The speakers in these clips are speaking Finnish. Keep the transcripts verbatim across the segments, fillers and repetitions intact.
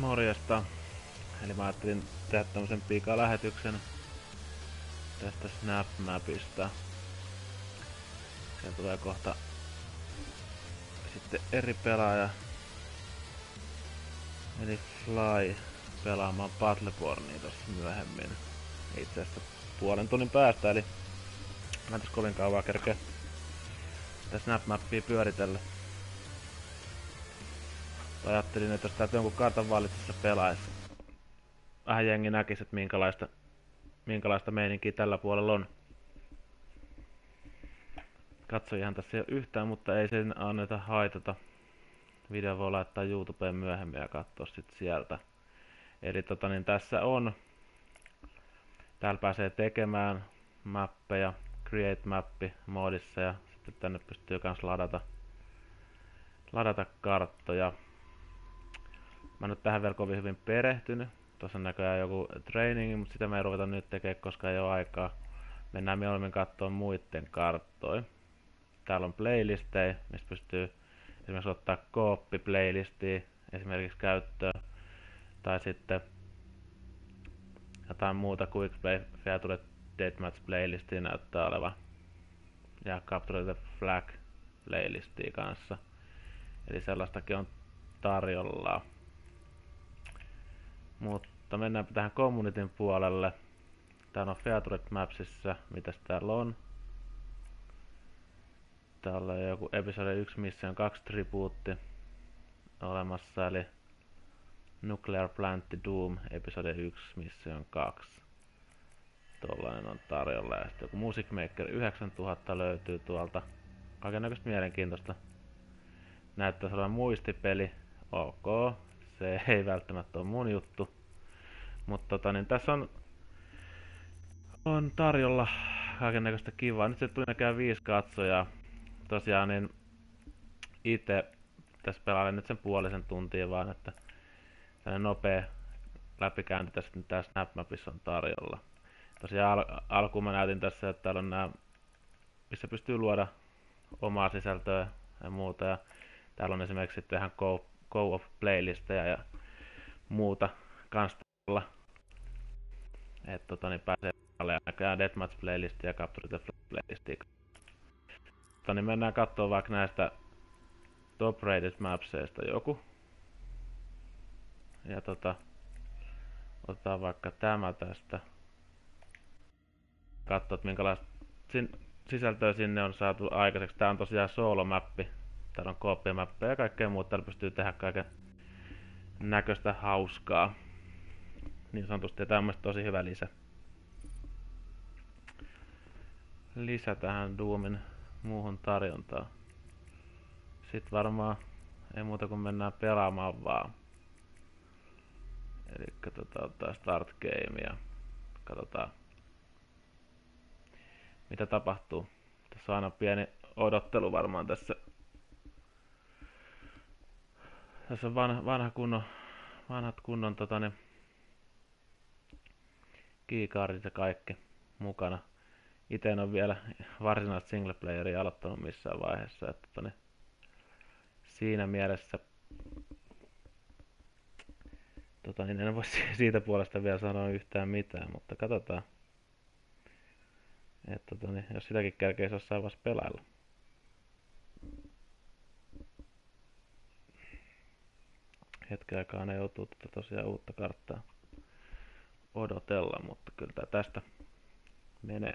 Morjesta. Eli mä ajattelin tehdä tämmösen pikalähetyksen tästä Snap Mapista. Siellä tulee kohta sitten eri pelaaja, eli Fly, pelaamaan Battlebornia tossa myöhemmin. Itse asiassa puolen tunnin päästä, eli mä en tässä kovin kauan kerkeä tätä Snap Mappia pyöritellä. Ajattelin, että jos täältä jonkun kartan valitsessa pelaisi, vähän jengi näkisi, että minkälaista, minkälaista meininkiä tällä puolella on. Katsojihan tässä ei ole yhtään, mutta ei sen anneta haitata. Video voi laittaa YouTubeen myöhemmin ja katsoa sit sieltä. Eli tota niin, tässä on. Täällä pääsee tekemään mappeja, Create Mappi moodissa ja sitten tänne pystyy kans ladata, ladata karttoja. Mä en nyt tähän vielä kovin hyvin perehtynyt. Tuossa on näköjään joku trainingi, mutta sitä me ei ruveta nyt tekemään, koska ei ole aikaa. Mennään mieluummin katsomaan muiden karttoja. Täällä on playlistejä, mistä pystyy esimerkiksi ottaa kooppi-playlistia esimerkiksi käyttöön. Tai sitten jotain muuta Quick Play Featured Deathmatch playlistia näyttää olevan. Ja Capture the Flag playlistia kanssa. Eli sellaistakin on tarjolla. Mutta mennäänpä tähän communityn puolelle. Täällä on Featured Mapsissa, mitäs täällä on. Täällä on joku episode yksi Mission kaksi tribuutti olemassa, eli Nuclear Plant Doom episode yksi Mission kaksi. Tollainen on tarjolla. Ja sitten joku Music Maker yhdeksäntuhatta löytyy tuolta. Kaikennäköistä mielenkiintoista. Näyttäisi olevan muistipeli. Ok. Se ei välttämättä ole mun juttu. Mutta tota, niin tässä on, on tarjolla kaikennäköistä kivaa. Nyt se tuli näkään viisi katsojaa. Tosiaan niin itse tässä pelailen nyt sen puolisen tuntia vaan, että tällainen nopea läpikäynti tässä nyt tää Snap Mapissa on tarjolla. Tosiaan al alkuun mä näytin tässä, että täällä on nää, missä pystyy luoda omaa sisältöä ja muuta. Ja täällä on esimerkiksi sitten ihan go, go of playlisteja ja muuta kans tällä. Että tota niin pääsee ja näköjään Deathmatch playlistia ja Capture the Flag playlistia. Tota niin mennään kattoo vaikka näistä top rated mapseista joku. Ja tota otetaan vaikka tämä tästä. Katsot minkälaista sin sisältöä sinne on saatu aikaiseksi. Tää on tosiaan solo-mappi. Täällä on kooppimappeja ja kaikkea muuta. Täällä pystyy tehdä kaiken näköistä hauskaa. Niin sanotusti, ja tää on mielestäni tosi hyvä lisä. Lisä tähän Doomin muuhun tarjontaan. Sitten varmaan ei muuta kuin mennään pelaamaan vaan. Elikkä tota, ottaa start game ja katsotaan mitä tapahtuu. Tässä on aina pieni odottelu varmaan tässä. Tässä on vanha, vanha kunnon, vanhat kunnon tota, niin, keycardit ja kaikki mukana. Itse en ole vielä varsinaista singleplayeria aloittanut missään vaiheessa. Että, tota, niin, siinä mielessä tota, niin en voi siitä puolesta vielä sanoa yhtään mitään, mutta katsotaan. Että tota, niin, jos sitäkin kerkeisi jossain vaiheessa pelailla. Hetken aikaa ne joutuu tätä tosiaan uutta karttaa odotella, mutta kyllä tää tästä menee.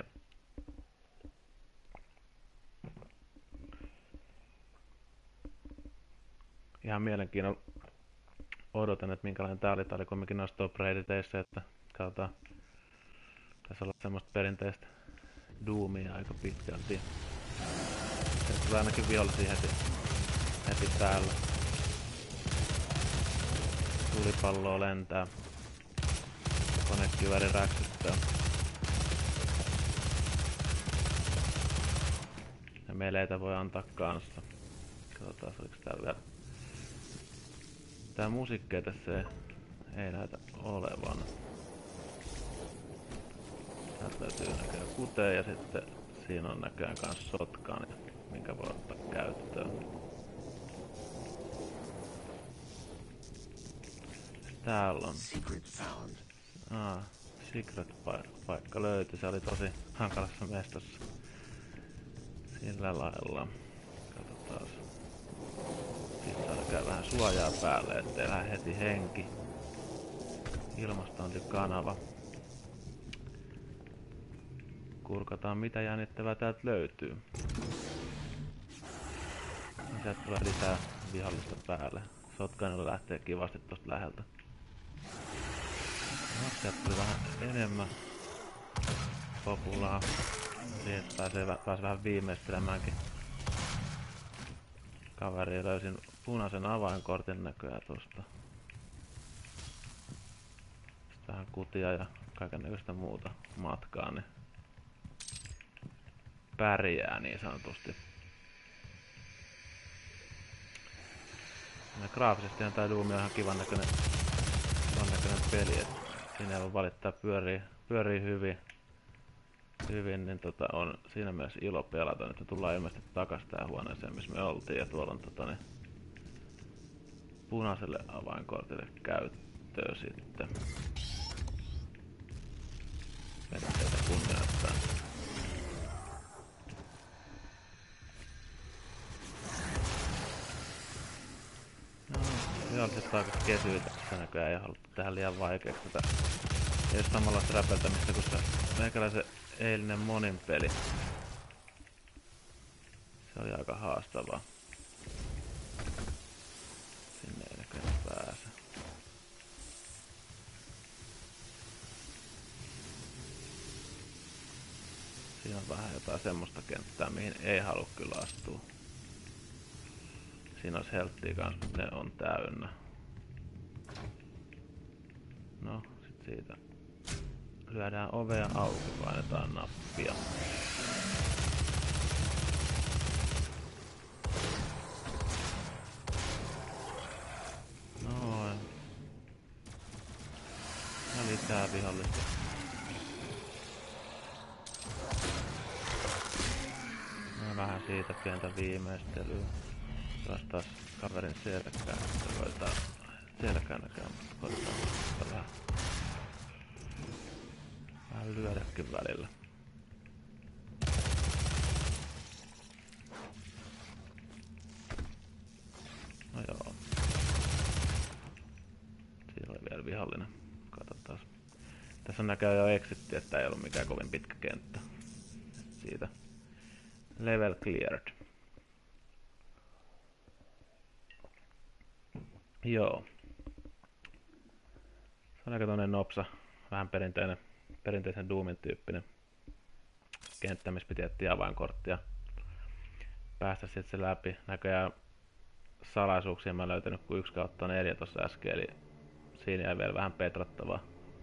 Ihan mielenkiinnolla odotan, että minkälainen tää oli. Tää oli kumminkin noissa top rateteissä, että katsotaan. Tässä on semmoista perinteistä Doomia aika pitkälti. Se tulee ainakin vihollisia heti, heti päällä. Tulipalloa lentää. Konekivääri räksyttää. Ja meleitä voi antaa kanssa. Katsotaan, oliko täällä vielä. Tää musiikkia tässä ei, ei näytä olevan. Täältä löytyy näköjään kute ja sitten siinä on näköjään kans shotgun, minkä voi ottaa käyttöön. täällä on? Ah, secret paikka löytyi. Se oli tosi hankalassa mestassa. Sillä lailla. Katsotaan. Sitten saadaan käydä vähän suojaa päälle, ettei lähde heti henki. Ilmastointikanava. Kurkataan mitä jännittävää täältä löytyy. Sieltä tulee lisää vihollista päälle. Shotgunilla lähtee kivasti tosta läheltä. No, sieltä tuli vähän enemmän populaa. Siitä pääsee, pääsee vähän viimeistelemäänkin. Kaveri löysin punaisen avainkortin näköjään tosta. Sitten vähän kutia ja kaikennäköistä muuta matkaa, niin pärjää niin sanotusti. Ja graafisestihan tää Doom on ihan kivan näköinen, kivan näköinen peli, et siinä ei voi valittaa, pyörii, pyörii hyvin, hyvin, niin tota on siinä mielessä ilo pelata. Nyt me tullaan ilmeisesti takas tähän huoneeseen, missä me oltiin, ja tuolla on tota niin, punaiselle avainkortille käyttöön sitten. Perinteitä kunnioittaa. Viholliset aika kesyitä, sitä näköjään ei haluttu tehdä liian vaikeaksi tätä. Ei ole samanlaista räpeltämistä kuin se meikäläisen eilinen monin peli. Se oli aika haastavaa. Sinne ei näköjään pääse. Siinä on vähän jotain semmoista kenttää, mihin ei halua kyllä astua. Siinä olisi helttiä kanssa, ne on täynnä. No, sit siitä lyödään ovea auki, painetaan nappia. Noin. Ja lisää vihollista. No, vähän siitä pientä viimeistelyä. Taas taas kaverin selkään, että koetaan selkään näkään, mutta koetaan vähän, vähän lyödäkin välillä. No joo. Siinä oli vielä vihollinen. Katsotaan. Tässä näkee jo exitti, että ei ollut mikään kovin pitkä kenttä. Siitä. Level cleared. Joo. Se on aika toinen nopsa, vähän perinteinen, perinteisen Doomin tyyppinen kenttä, missä piti etsiä avainkorttia. Päästä sitten se läpi. Näköjään salaisuuksia mä oon löytänyt kuin yksi kautta neljä tossa äsken, eli siinä jäi vielä vähän petrattavaa.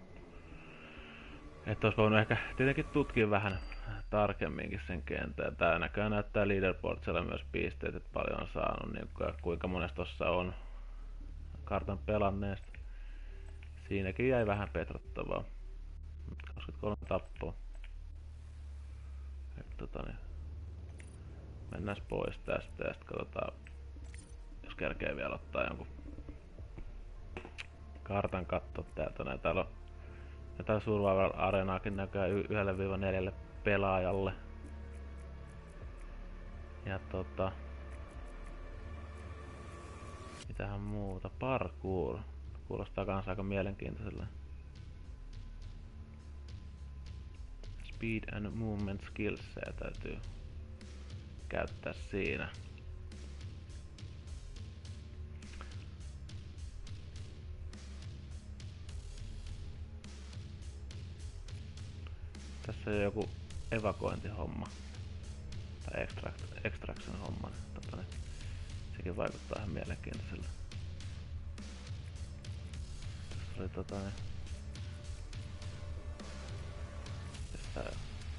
Että olisi voinut ehkä tietenkin tutkia vähän tarkemminkin sen kentän. Tää näköjään näyttää leaderboardsilla myös pisteet, että paljon on saanut, niin kuinka monesta tossa on kartan pelanneesta. Siinäkin jäi vähän petrattavaa. kaksikymmentäkolme tappoa. Tota niin. Mennään pois tästä ja sitten katsotaan, jos kerkee vielä ottaa jonkun kartan katto täältä. Näin täällä on jotain survival-areenaakin näköjään yhdelle neljälle pelaajalle. Ja tota... Mitähän muuta? Parkour. Kuulostaa kans aika mielenkiintoiselle. Speed and movement skillsia täytyy käyttää siinä. Tässä on joku evakuointihomma. Tai extract, extraction homma. Tota, niin sekin vaikuttaa ihan mielenkiintoiselle. Tässä oli tota niin... Tässä...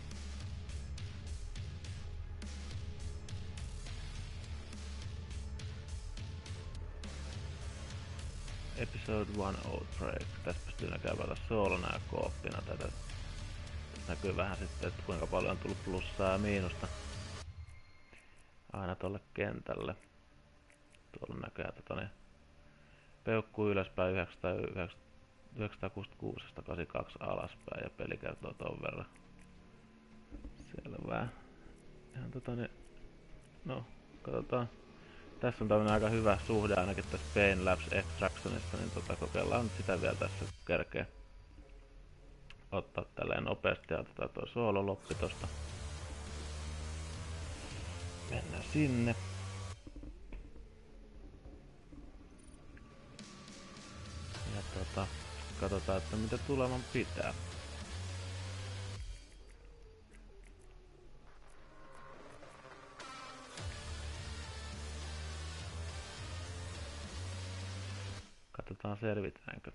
Episode one Outbreak. Tässä pystyy näkemään soolona ja kooppina tätä. Tässä näkyy vähän sitten, että kuinka paljon on tullut plussaa ja miinusta aina tolle kentälle. Tuolla näköjään tota niin Peukku ylöspäin yhdeksänsataakuusikymmentäkuusi kahdeksankymmentäkaksi alaspäin ja peli kertoo ton verran. Selvää. Ihan tota ne... No, katsotaan. Tässä on tämmönen aika hyvä suhde ainakin tässä Pain Labs Extractionista, niin tota kokeillaan nyt sitä vielä tässä kerkee ottaa tälleen nopeasti ja otetaan toi soololoppi tosta. Mennään sinne. Ja tota, katsotaan, että mitä tuleman pitää. Katsotaan selvitäänkö.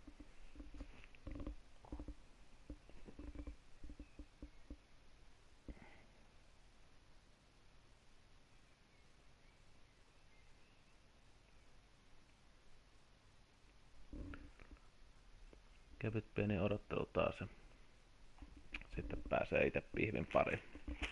Kevyt pieni odottelu taas ja sitten pääsee itse pihvin pariin.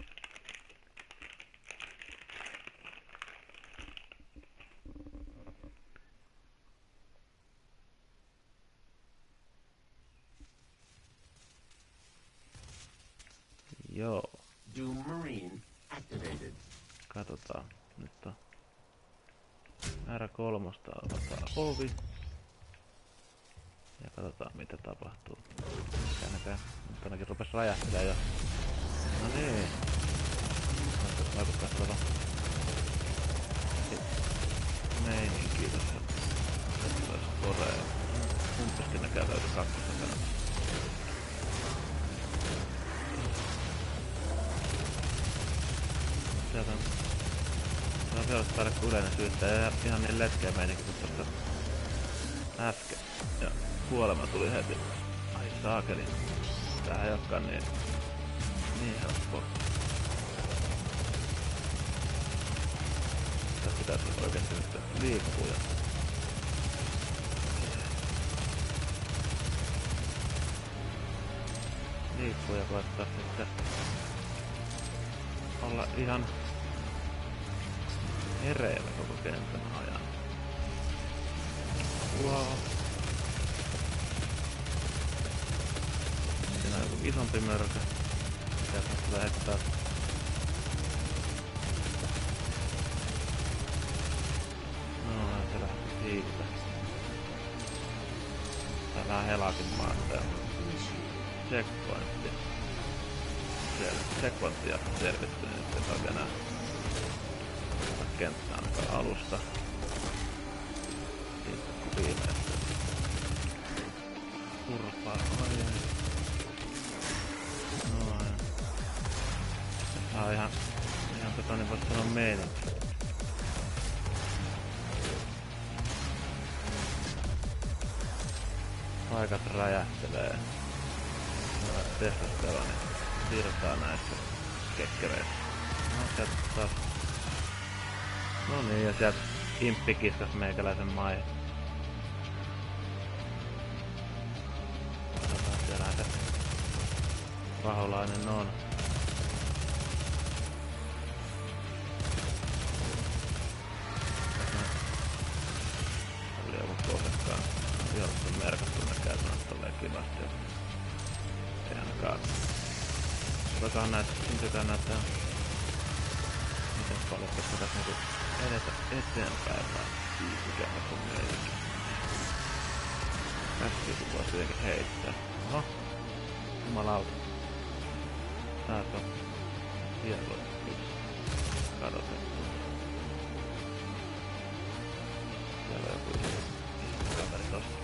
Joo. Doom Marine activated. Katsotaan. Nyt on R kolme avataan ovi. Ja katsotaan mitä tapahtuu. Käännäkään. Nyt ainakin rupes räjähtelee jo. No niin. Vaikuttaa tuota meininkiä tossa. Tässä olisi korea. Kumpaskin näkää löytyy kakkosta tänään. Sieltä on... Se on vielä saada kuin yleinen syyttäjä ja ihan niin letkeä meininki kuin tosta äsken. Ja kuolema tuli heti. Ai saakeli. Tää ei olekaan niin... niin helppoa. Tässä pitäisi oikeesti nyt liikkua ja... liikkua ja koettaa sitten... olla ihan... hereillä koko kentän ajan. Wow. Siinä on joku isompi mörkö. Pitäis nyt lähettää. No, se lähti siitä. Tää vähän helakin maasta ja... checkpointti. Siellä checkpointtia selvitty, niin nyt ei saa enää kenttää ainakaan alusta. Siitä kun viimeistä. Turpaa, ai ai. Noin. Tää on ihan, ihan tota niin vois sanoa meininki. Paikat räjähtelee. Testosteroni virtaa näistä kekkereistä. No sieltä taas. No niin, ja sieltä imppi kiskas meikäläisen maihin. Katsotaan, siellähän se paholainen on. Oli joku kohdekaan. Viholliset on merkattu näkään sanoa tolleen kivasti. Ei ainakaan. Voikaan näyttää, syntykään näyttää miten paljon tässä pitäis niinku edetä eteenpäin vai ikävä sun meininki. Käsikin voisi jotenkin heittää. Oho. Jumalauta. Täältä on hieno yksi. Kadotettu. Siellä on joku iso kaveri tossa.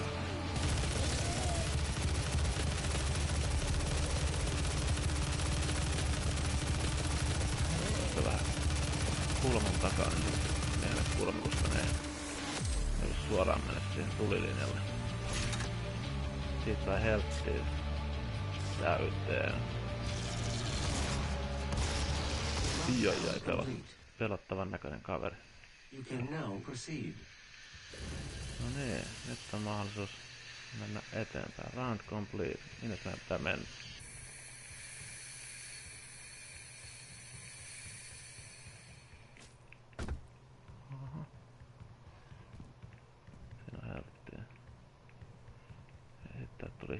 Vähän kulman takaa, niin meidän kulma, koska ne ei suoraan mene siihen tulilinjalle. Siitä sai helppiä täyteen. Joi joi, pelot, pelottavan näköinen kaveri. No niin, nyt on mahdollisuus mennä eteenpäin. Round complete. Minne meidän pitää mennä?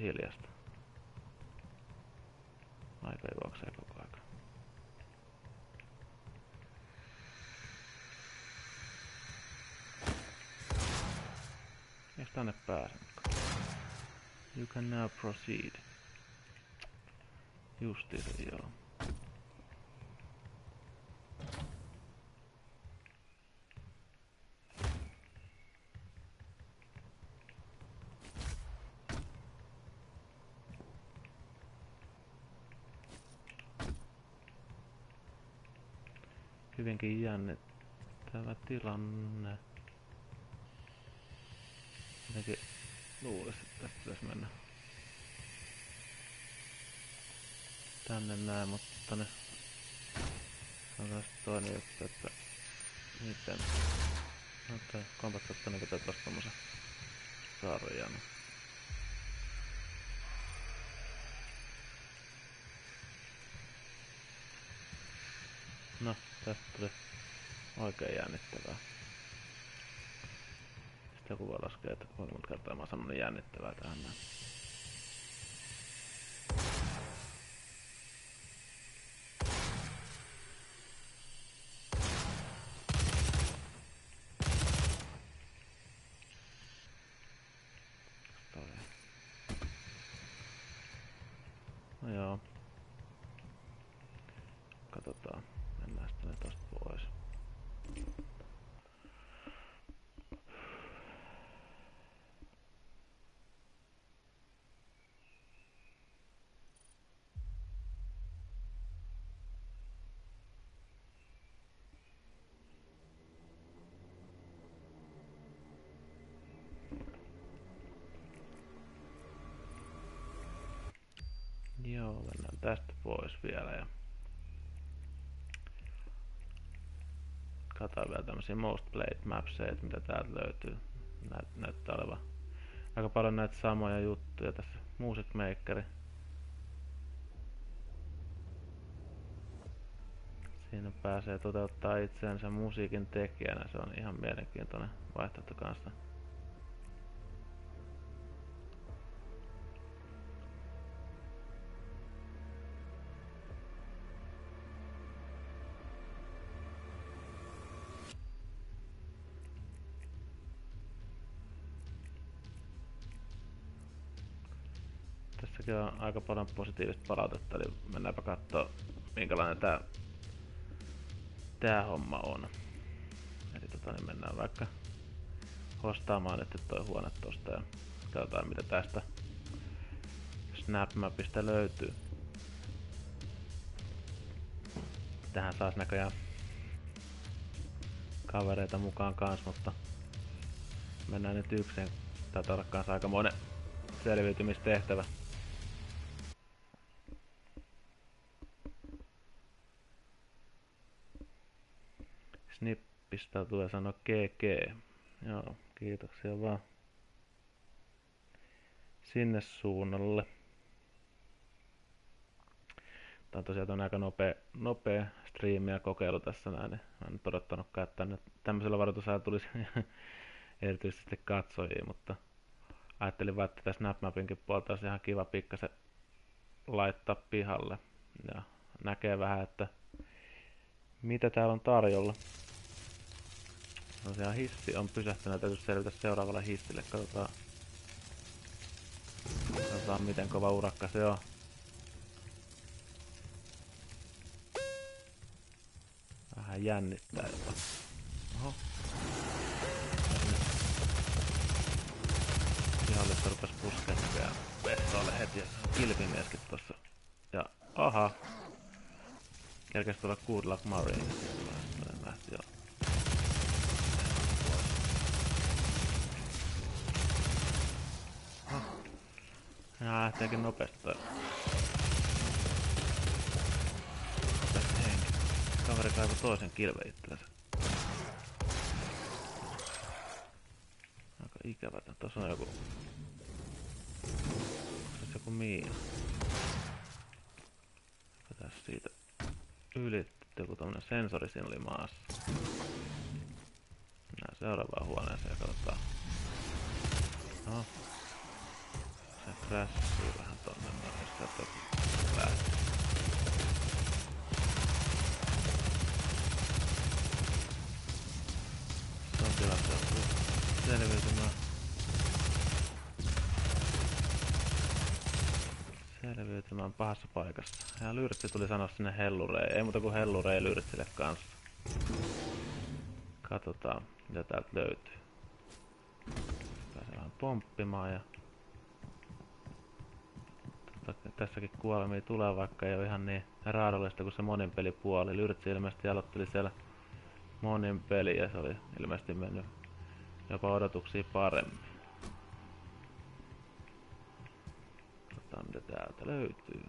hiljasta. Aika juoksee koko aika. Eiks tänne pääse? You can now proceed. Justi se joo. Hyvinkin jännittävä tilanne. Jotenkin luulisin, että tästä pitäisi mennä tänne näin, mutta ne on taas toinen juttu, että miten no, kompat katsoa pitää taas tommosen sarjan. No, tästä tuli oikein jännittävää. Sitten joku voi laskea, että kuinka monta kertaa mä oon sanonut jännittävää tähän näin. No joo. Katsotaan. Mennään sitten tosta pois. Joo, mennään tästä pois vielä ja katsotaan vielä tämmösiä most played mapseja, mitä täältä löytyy. Näyt, näyttää olevan aika paljon näitä samoja juttuja tässä. Music Makeri. Siinä pääsee toteuttaa itseänsä musiikin tekijänä. Se on ihan mielenkiintoinen vaihtoehto kanssa. Tässäkin on aika paljon positiivista palautetta, eli mennäänpä kattoo minkälainen tää, tää homma on. Eli tota, niin mennään vaikka hostaamaan nyt toi huone tosta ja katsotaan mitä tästä Snapmapista löytyy. Tähän saas näköjään kavereita mukaan kans, mutta mennään nyt yksin. Taitaa olla kans aikamoinen selviytymistehtävä. Snippistä tulee sanoa G G. Joo, kiitoksia vaan. Sinne suunnalle. Tää on tosiaan on aika nopea, nopea striimi ja kokeilu tässä näin. Mä en nyt odottanutkaan, että tänne tämmöisellä varoitusajalla tulisi erityisesti katsojia, mutta ajattelin vaan, että tässä Snapmapinkin puolta olisi ihan kiva pikkasen laittaa pihalle. Ja näkee vähän, että mitä täällä on tarjolla. Tosiaan hissi on pysähtynyt, täytyy selvitä seuraavalle hissille. Katsotaan, katsotaan miten kova urakka se on. Vähän jännittää jopa. Oho. Pihalle rupes puskeen näköjään vessaalle heti ja kilpimieskin tossa. Ja aha. Kerkesi tulla Good Luck Marine. Lähti jo. Nää lähteekin nopeasti toi. Nopeasti henki. Kaveri kaivoi toisen kilven itsellensä. Aika ikävä. Tossa on joku... Onks joku miina? Tässä siitä yli. Joku tommonen sensori siinä oli maassa. Mennään seuraavaan huoneeseen ja katsotaan. No. Se Crashii vähän tonne noin, jos sieltä lähtee. Sotilas joutuu selviytymään. Selviytymään pahassa paikassa. Ja Lyrtsi tuli sanoa sinne Hellurei. Ei muuta kuin Hellurei Lyrtsille kanssa. Katsotaan mitä täältä löytyy. Pääsee vähän pomppimaan ja... Tota, tässäkin kuolemia tulee, vaikka ei ole ihan niin raadollista kuin se monin pelipuoli. Lyrtsi ilmeisesti aloitteli siellä monin peli ja se oli ilmeisesti mennyt jopa odotuksia paremmin. Katsotaan mitä täältä löytyy.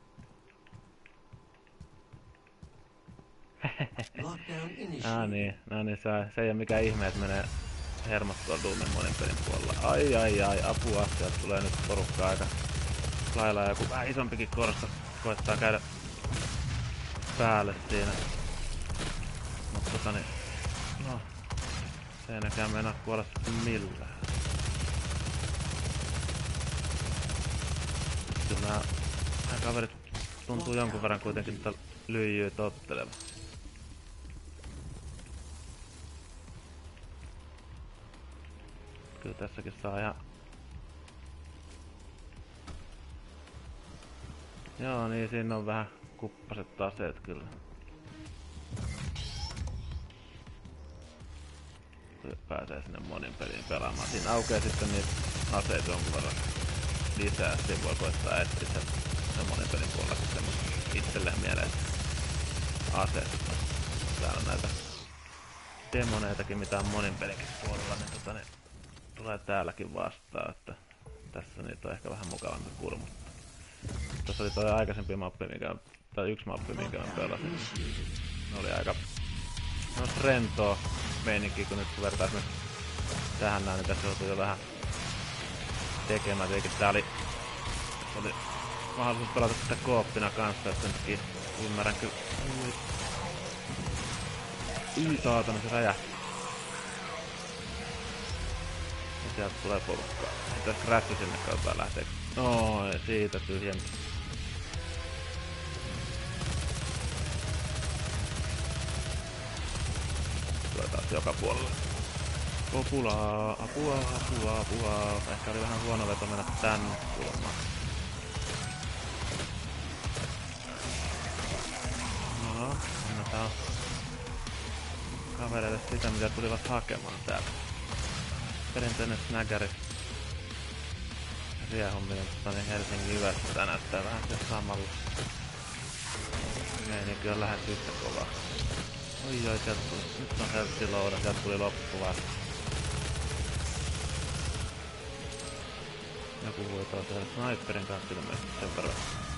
Ah niin, no niin, se, se ei ole mikään ihme, että menee hermostua Doomin monin pelin puolella. Ai ai ai, apua, sieltä tulee nyt porukkaa aika lailla ja joku vähän isompikin korsta koittaa käydä päälle siinä. Mutta tota niin, no, se ei näkään meinaa kuolla sitten millään. Kyllä nämä, nämä kaverit tuntuu jonkun verran kuitenkin sitä lyijyä tottelevan. Kyllä tässäkin saa ihan... Joo niin, siinä on vähän kuppaset aseet kyllä. Pääsee sinne monin peliin pelaamaan. Siinä aukeaa sitten niitä aseita jonkun verran lisää. Siinä voi koittaa etsiä sen, sen monin pelin puolella semmoista itselleen mieleen aseita. Täällä on näitä demoneitakin, mitä on monin pelinkin puolella, niin tota niin tulee täälläkin vastaan, että tässä niitä on ehkä vähän mukavampi kurmuttaa. Tuossa oli toi aikaisempi mappi, mikä, tai yksi mappi, minkä mä pelasin. Ne oli aika semmoista rentoa meininkiä, kun nyt kun vertaa esimerkiksi tähän näin, niin tässä joutui jo vähän tekemään. Tietenkin tää oli, oli mahdollisuus pelata sitä kooppina kanssa, että nytkin ymmärrän kyllä. Ui saatana, se räjähti. Ja sieltä tulee porukkaa. Ei tässä Crash sinne kautta lähtee. Noin, siitä tyhjempi. Tulee taas joka puolella. Populaa, apua, apua, apua. Ehkä oli vähän huono veto mennä tänne kulmaan. No, annetaan kavereille sitä, mitä tulivat hakemaan täältä. Perinteinen snägäri. Riehumminen tuonne Helsingin Yvästä. Tää näyttää vähän se samalla. Meininki on lähes yhtä kovaa. Oi oi, sieltä tuli. Nyt on helppi louda, sieltä tuli loppu vasta. Joku huitoo siellä sniperin kanssa ilmeisesti sen verran.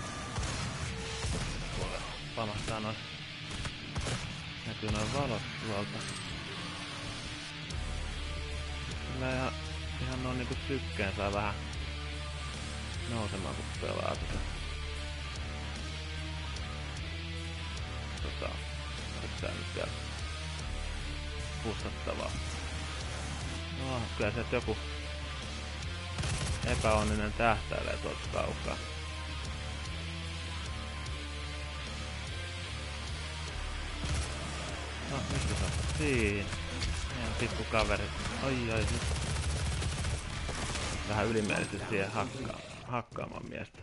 Tuolla pamahtaa noin. Näkyy noin valot tuolta. Kyllä ihan, ihan noin niinku sykkeen saa vähän nousemaan kun pelaa tätä. Tota, nyt tää nyt vielä pustattavaa. No, kyllä sieltä joku epäonninen tähtäilee tuolta kaukaa. No, mistä sä oot? Siinä. Ihan pikku kaveri. Ai ai nyt. Vähän ylimielisesti siihen hakkaa, hakkaamaan miestä.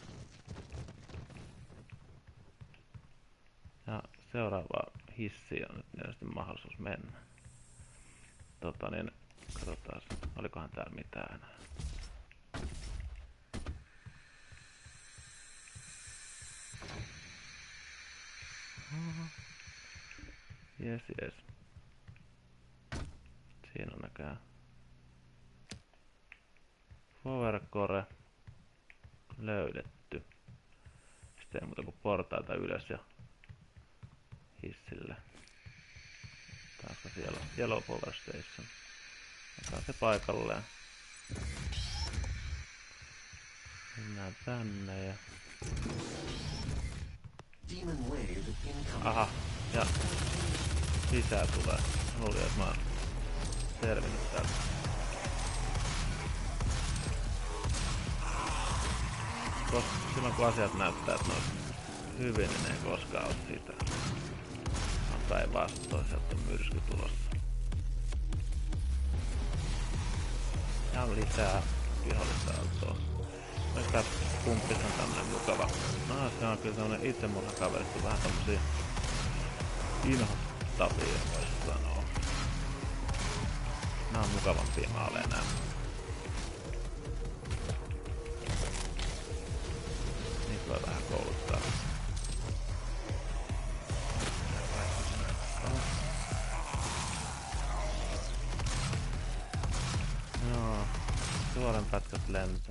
Ja seuraava hissi on nyt mielestäni mahdollisuus mennä. Tota niin, katsotaan, olikohan täällä mitään enää. Jes, jes. Siinä on näköjään Powercore löydetty. Sitten ei muuta kuin portaita ylös ja hissille. Taaska siellä on Yellow Power Station. Otetaan se paikalleen. Mennään tänne ja... Aha, ja lisää tulee. Mä luulin, että mä oon selvinnyt täältä. koska silloin kun asiat näyttää, että ne on hyvin, niin ne ei koskaan ole sitä. On päinvastoin, sieltä on myrsky tulossa. Ja on lisää vihollista autoa. Myös tää pumppis on tämmönen mukava. No, se on kyllä tämmönen itsemurhakaverista, vähän tommosia inhottavia, vois sanoa. Nää on mukavampia maaleja nää. Niitä voi vähän kouluttaa. Joo, suoren pätkät lentää.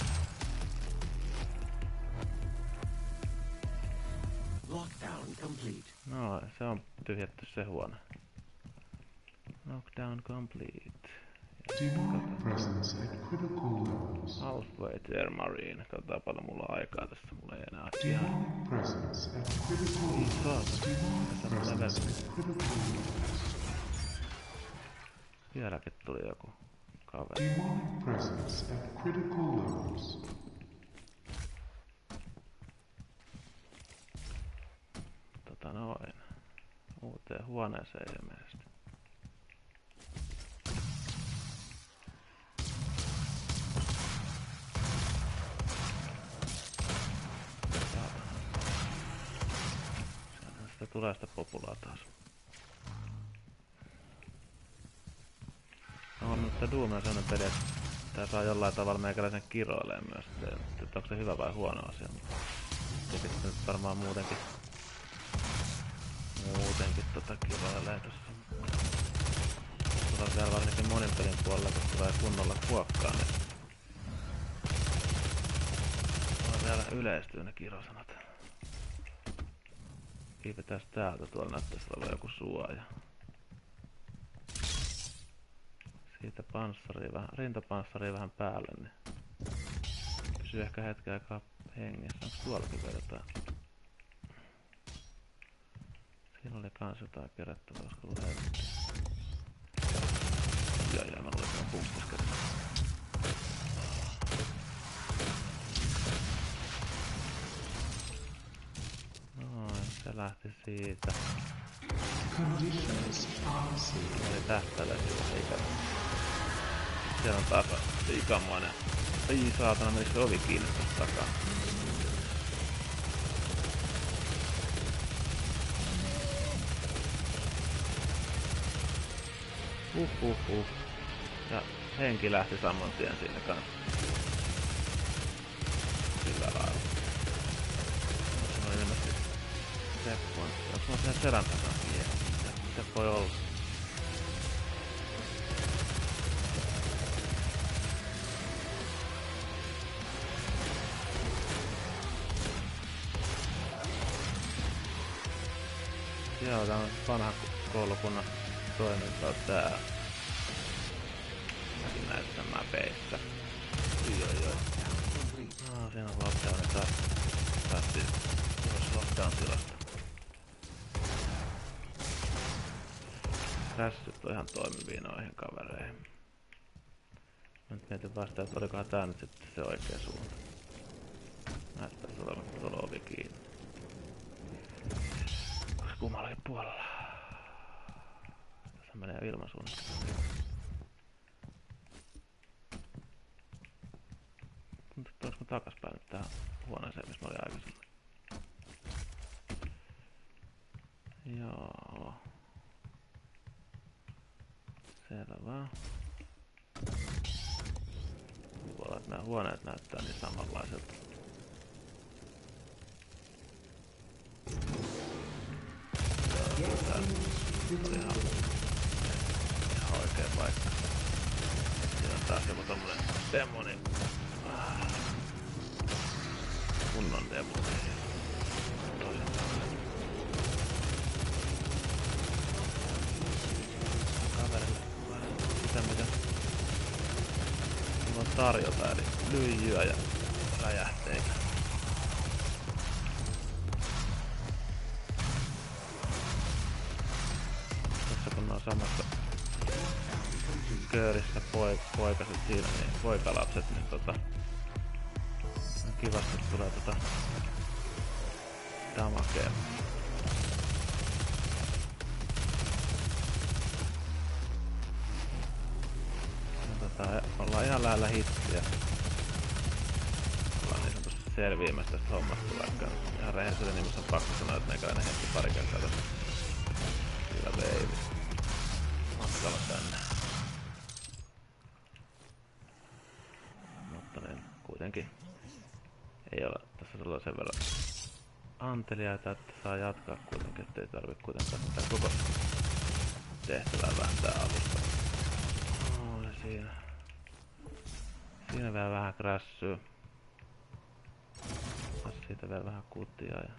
Lockdown complete. No, se on tyhjätty se huone. Lockdown complete. Demonic presence at critical levels. Halfway there, Marine. Katsotaan paljon mulla on aikaa tässä. Mulla ei enää ihan... Demonic presence at critical Niin, levels. saata. Demonic Tässä presence at critical levels. Vieläkin tuli joku kaveri. Demonic presence at critical levels. Tota noin. Uuteen huoneeseen ilmeisesti. Sitä tulee sitä populaa taas. On nyt tää Doom on sellainen peli, että tää saa jollain tavalla meikäläisen kiroilemaan myös, että, että onko se hyvä vai huono asia. Ja sitten nyt varmaan muutenkin muutenkin tota kiroilee tossa. Tuolla siellä varsinkin monin pelin puolella, kun tulee kunnolla kuokkaa, niin on vielä yleistyy ne kirosanat. Kiipetäis täältä, tuolla näyttäisi olevan joku suoja. Siitä panssaria vähän, rintapanssaria vähän päälle, niin pysyy ehkä hetken aikaa hengissä. Onks tuollakin vielä jotain? Siinä oli kans jotain kerättävää, olisiko ollut helvettiä. Jaa, jaa, mä luulen, että on pumppiskeri. Noin, se lähti siitä. Oli tähtäillä siitä ikävä. Siellä on taas ikamoinen. Ai saatana, menikö se ovi kiinni tästä takaa? Uh, uh, uh. Ja henki lähti saman tien siinä kanssa. Sillä lailla. Se on ilmeisesti checkpoint. Onko mä siellä selän takana kiinni? Se voi olla. Joo, tää on vanha koulukunnan toiminta on tää. Mäkin näytän mäpeissä. Oi oi oi. No, siinä on lockdown, niin taas päästiin ulos lockdown-tilasta. Rässyt on ihan toimivia noihin kavereihin. Mä nyt mietin vasta, että olikohan tää nyt sitten se oikea suunta. Näyttäis olevan tuolla ovi kiinni. Onks kummallakin puolella? Tässä menee ilmansuunnasta. Tuntuu, että olisiko takaspäin nyt tähän huoneeseen, missä mä olin aikaisemmin. Joo. Selvä. Voi olla, että nämä huoneet näyttää niin samanlaiselta. Joo, tää oli ihan, ihan oikea paikka. Siinä on taas joku tommonen demoni. Kunnon demoni. Toisen tämmönen. Kaverille sitä mitä mulla on tarjota, eli lyijyä ja räjähteitä. Tässä kun ne on samassa köörissä poik poikaset siinä, niin poikalapset, niin tota kivasti tulee tota damakea. No, tota, ollaan ihan lähellä hittiä. Ollaan niin sanotusti selviämässä tästä hommasta, vaikka ihan rehellisyyden nimessä on pakko sanoa, että meikäläinen hetki pari kertaa tästä. Kyllä veivi. Matkalla tänne. Mutta niin, kuitenkin ei ole tässä sulla sen verran anteliaita, että saa jatkaa kuitenkin, ettei tarvi kuitenkaan sitä koko tehtävää vääntää alusta. No, siinä. Siinä vielä vähän krässyy. Siitä vielä vähän kutia ja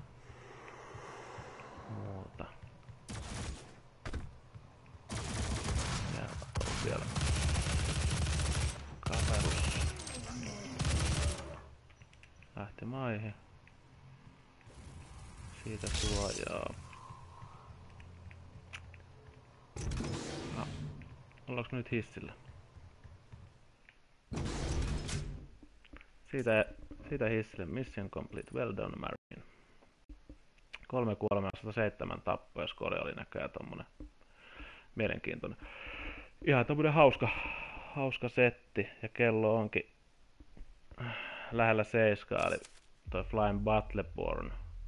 muuta. Ja on vielä kaverus. Lähti maihin. Siitä suojaa. No, ollaanko nyt hissillä? Siitä, siitä hissille. Mission complete. Well done, Marine. Kolme kuolemaa, sata seitsemän tappoja. Skori oli näköjään tommonen mielenkiintoinen. Ihan tommonen hauska, hauska setti. Ja kello onkin lähellä seiskaa, eli toi Flying Battleborn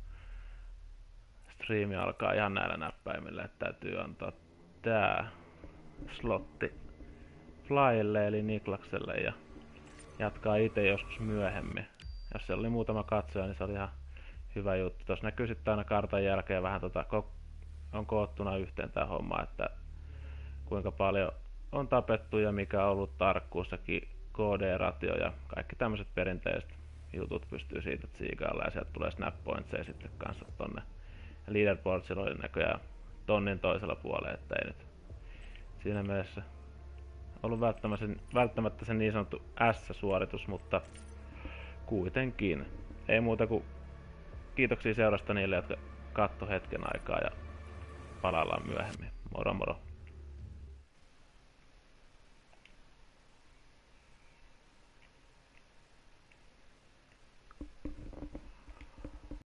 striimi alkaa ihan näillä näppäimillä, että täytyy antaa tää slotti Flyille eli Niklakselle ja jatkaa itse joskus myöhemmin. Jos siellä oli muutama katsoja, niin se oli ihan hyvä juttu. Tuossa näkyy sitten aina kartan jälkeen vähän tota, on koottuna yhteen tää homma, että kuinka paljon on tapettu ja mikä on ollut tarkkuussakin, K D-ratio ja kaikki tämmöiset perinteiset jutut pystyy siitä tsiikailla ja sieltä tulee snap pointseja sitten kanssa tonne. Ja leaderboardsilla oli näköjään tonnin toisella puolella, että ei nyt siinä mielessä ollut välttämättä, välttämättä se niin sanottu S-suoritus, mutta kuitenkin. Ei muuta kuin kiitoksia seurasta niille, jotka katto hetken aikaa ja palaillaan myöhemmin. Moro moro!